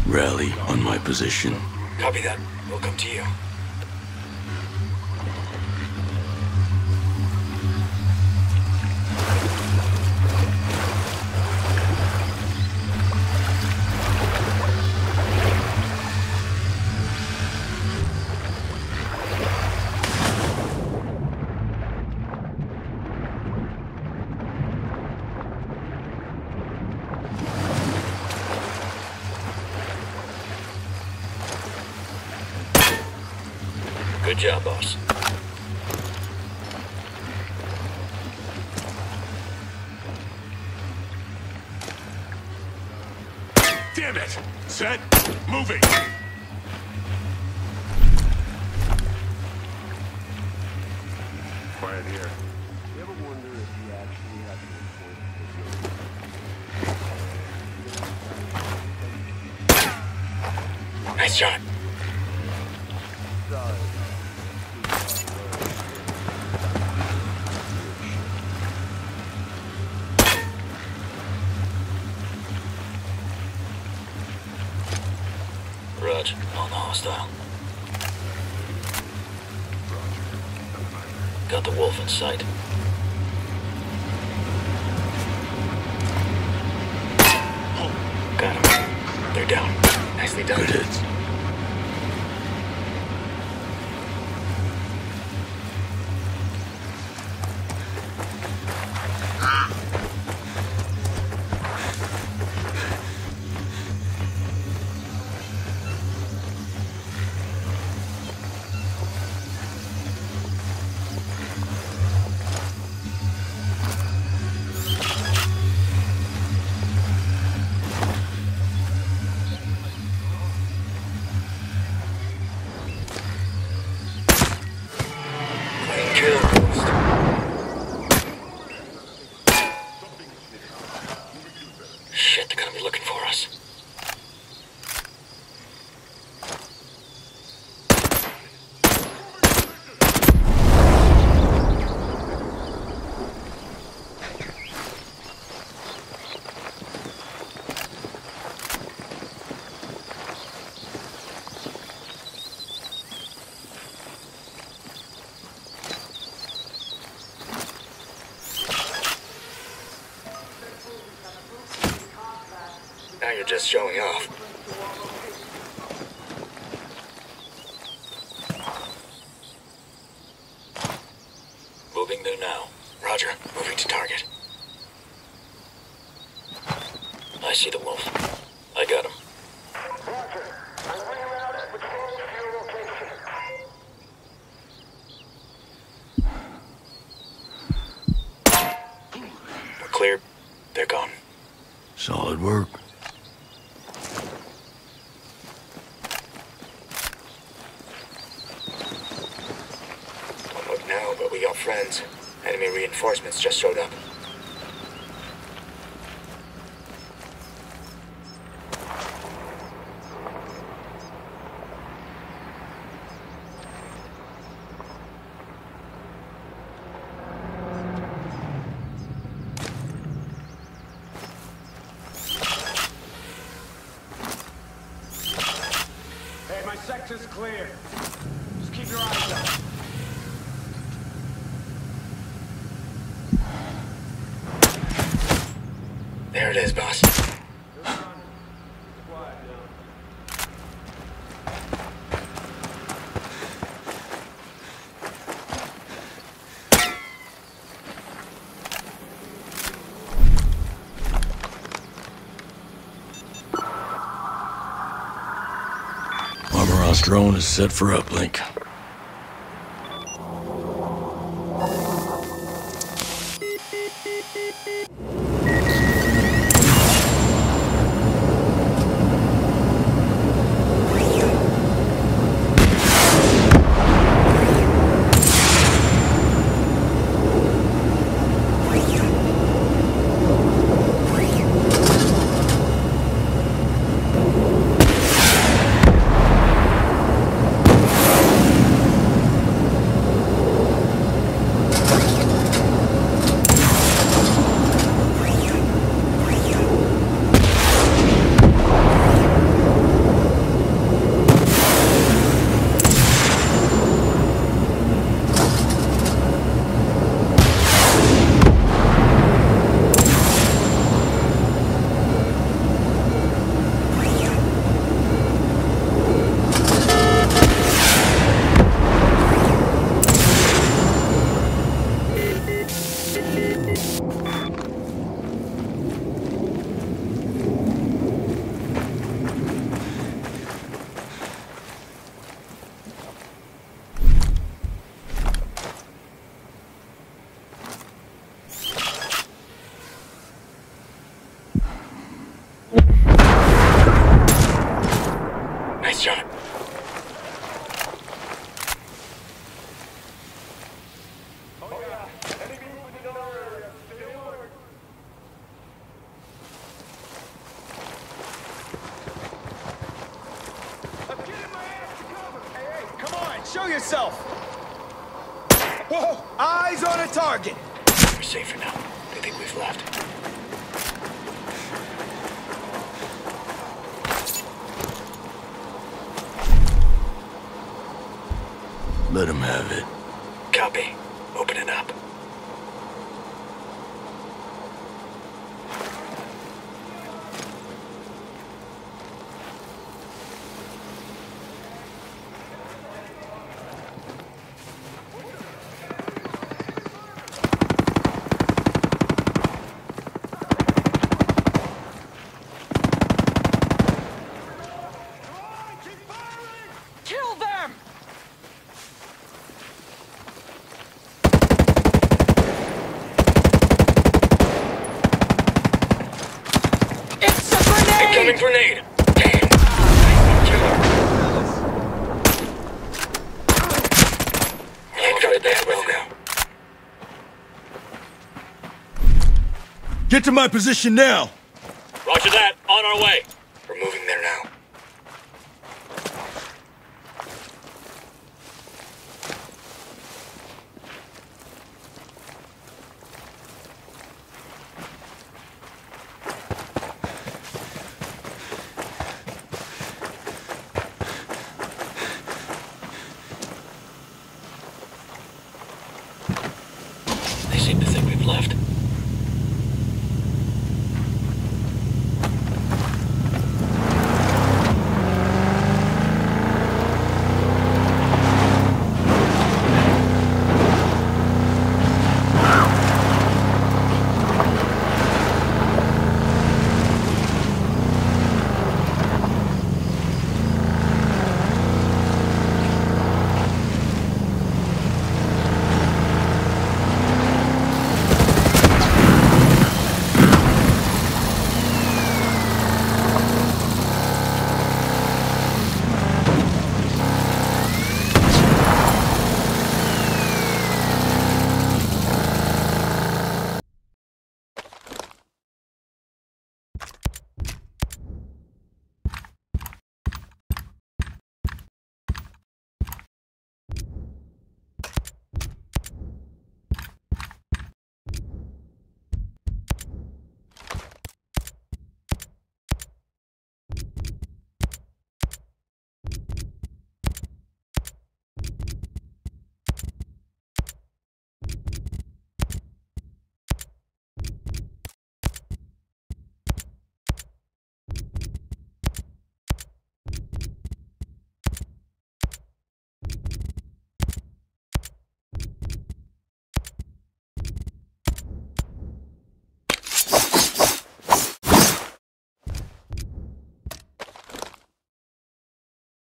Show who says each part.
Speaker 1: Rally on my position.
Speaker 2: Copy that. We'll come to you. Good job, boss.
Speaker 3: Damn it! Set, moving! Quiet here.
Speaker 4: You ever wonder if you actually have an
Speaker 2: Nice shot.
Speaker 4: Sorry.
Speaker 2: Rog, on the hostile. Got the wolf in sight. Got him. They're down. Nicely done.
Speaker 1: Good hits.
Speaker 2: Shit, they're gonna be looking for us. Now you're just showing off. Moving there now. Roger, moving to target. I see the wolf. I got him.
Speaker 5: Roger. I'm running around with phones to your location.
Speaker 2: We're clear. They're gone.
Speaker 1: Solid work.
Speaker 2: Don't look now, but we got friends. Enemy reinforcements just showed up.
Speaker 4: Hey, my sector's clear. Just keep your eyes up.
Speaker 2: There it is, boss.
Speaker 1: Armor drone is set for uplink.
Speaker 4: Show yourself! Whoa! Eyes on a target!
Speaker 2: We're safe for now. They think we've left.
Speaker 1: Let him have it.
Speaker 2: Copy. Open it up.
Speaker 4: Kill them! It's a grenade!
Speaker 2: Incoming grenade! Damn! Head that well now.
Speaker 1: Get to my position now!
Speaker 3: Roger that. On our way.